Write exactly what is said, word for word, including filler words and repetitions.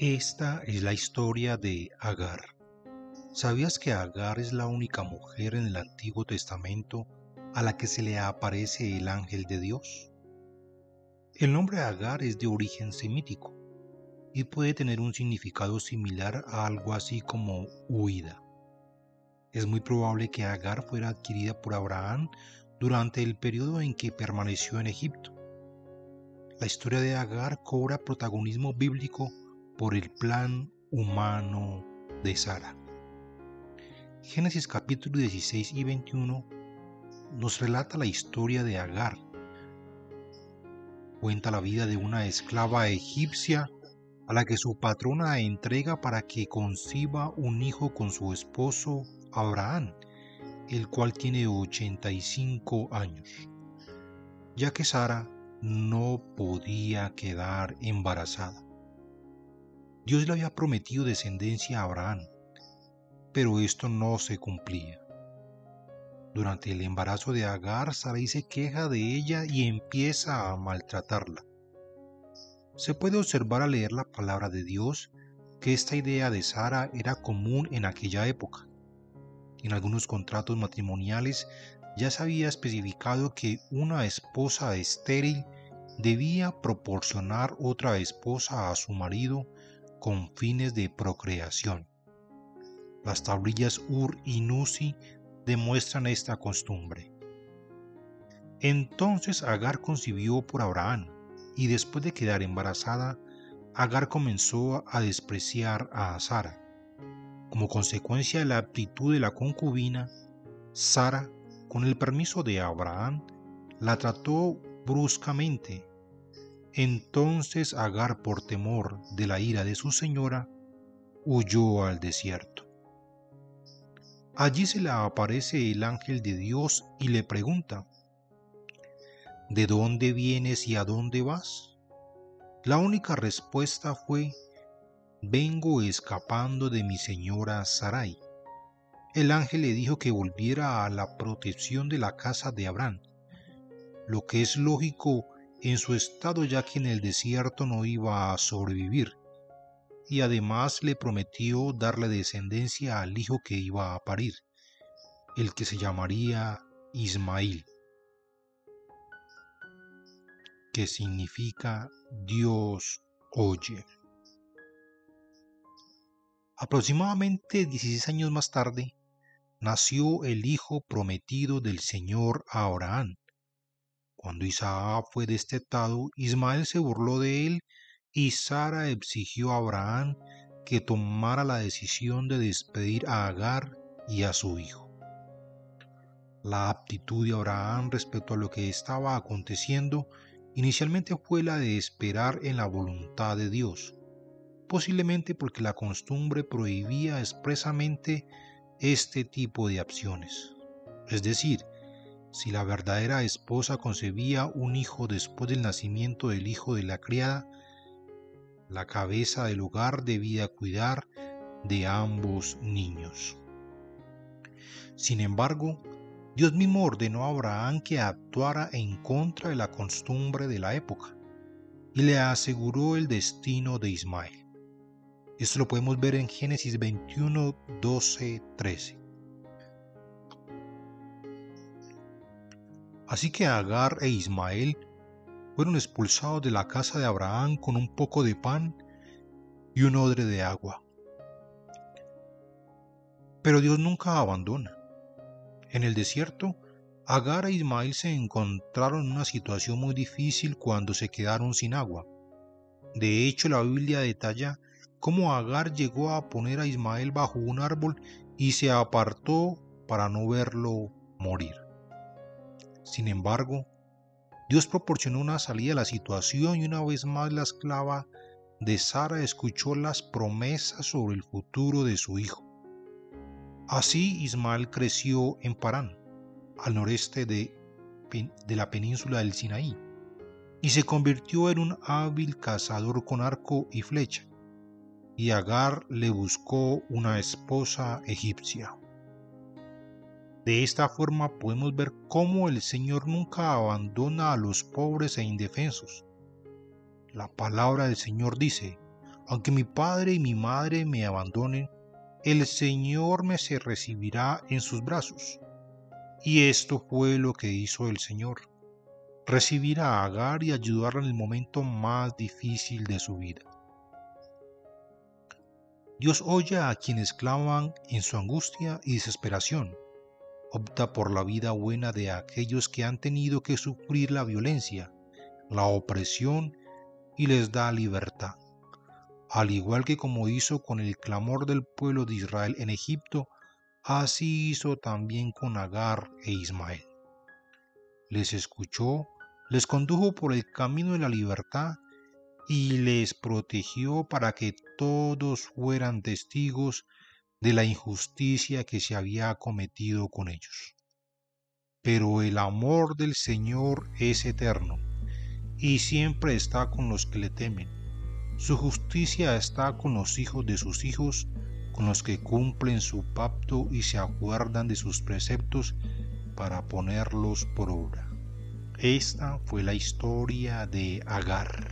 Esta es la historia de Agar. ¿Sabías que Agar es la única mujer en el Antiguo Testamento a la que se le aparece el ángel de Dios? El nombre Agar es de origen semítico y puede tener un significado similar a algo así como huida. Es muy probable que Agar fuera adquirida por Abraham durante el periodo en que permaneció en Egipto. La historia de Agar cobra protagonismo bíblico por el plan humano de Sara. Génesis capítulo dieciséis y veintiuno nos relata la historia de Agar. Cuenta la vida de una esclava egipcia a la que su patrona entrega para que conciba un hijo con su esposo Abraham, el cual tiene ochenta y cinco años, ya que Sara no podía quedar embarazada. Dios le había prometido descendencia a Abraham, pero esto no se cumplía. Durante el embarazo de Agar, Sarai se queja de ella y empieza a maltratarla. Se puede observar al leer la palabra de Dios que esta idea de Sara era común en aquella época. En algunos contratos matrimoniales ya se había especificado que una esposa estéril debía proporcionar otra esposa a su marido con fines de procreación. Las tablillas Ur y Nusi demuestran esta costumbre. Entonces Agar concibió por Abraham, y después de quedar embarazada, Agar comenzó a despreciar a Sara. Como consecuencia de la actitud de la concubina, Sara, con el permiso de Abraham, la trató bruscamente. Entonces Agar, por temor de la ira de su señora, huyó al desierto. Allí se le aparece el ángel de Dios y le pregunta: ¿de dónde vienes y a dónde vas? La única respuesta fue: vengo escapando de mi señora Sarai. El ángel le dijo que volviera a la protección de la casa de Abraham, lo que es lógico en su estado, ya que en el desierto no iba a sobrevivir, y además le prometió darle descendencia al hijo que iba a parir, el que se llamaría Ismael, que significa Dios oye. Aproximadamente dieciséis años más tarde, nació el hijo prometido del Señor a Abraham. Cuando Isaac fue destetado, Ismael se burló de él y Sara exigió a Abraham que tomara la decisión de despedir a Agar y a su hijo. La actitud de Abraham respecto a lo que estaba aconteciendo inicialmente fue la de esperar en la voluntad de Dios, posiblemente porque la costumbre prohibía expresamente este tipo de acciones. Es decir, si la verdadera esposa concebía un hijo después del nacimiento del hijo de la criada, la cabeza del hogar debía cuidar de ambos niños. Sin embargo, Dios mismo ordenó a Abraham que actuara en contra de la costumbre de la época y le aseguró el destino de Ismael. Esto lo podemos ver en Génesis veintiuno, doce, trece. Así que Agar e Ismael fueron expulsados de la casa de Abraham con un poco de pan y un odre de agua. Pero Dios nunca abandona. En el desierto, Agar e Ismael se encontraron en una situación muy difícil cuando se quedaron sin agua. De hecho, la Biblia detalla cómo Agar llegó a poner a Ismael bajo un árbol y se apartó para no verlo morir. Sin embargo, Dios proporcionó una salida a la situación y una vez más la esclava de Sara escuchó las promesas sobre el futuro de su hijo. Así Ismael creció en Parán, al noreste de, de la península del Sinaí, y se convirtió en un hábil cazador con arco y flecha, y Agar le buscó una esposa egipcia. De esta forma podemos ver cómo el Señor nunca abandona a los pobres e indefensos. La palabra del Señor dice: Aunque mi padre y mi madre me abandonen, el Señor me se recibirá en sus brazos. Y esto fue lo que hizo el Señor. Recibir a Agar y ayudarla en el momento más difícil de su vida. Dios oye a quienes claman en su angustia y desesperación. Opta por la vida buena de aquellos que han tenido que sufrir la violencia, la opresión y les da libertad. Al igual que como hizo con el clamor del pueblo de Israel en Egipto, así hizo también con Agar e Ismael. Les escuchó, les condujo por el camino de la libertad y les protegió para que todos fueran testigos de la injusticia que se había cometido con ellos. Pero el amor del Señor es eterno y siempre está con los que le temen. Su justicia está con los hijos de sus hijos, con los que cumplen su pacto y se acuerdan de sus preceptos para ponerlos por obra. Esta fue la historia de Agar.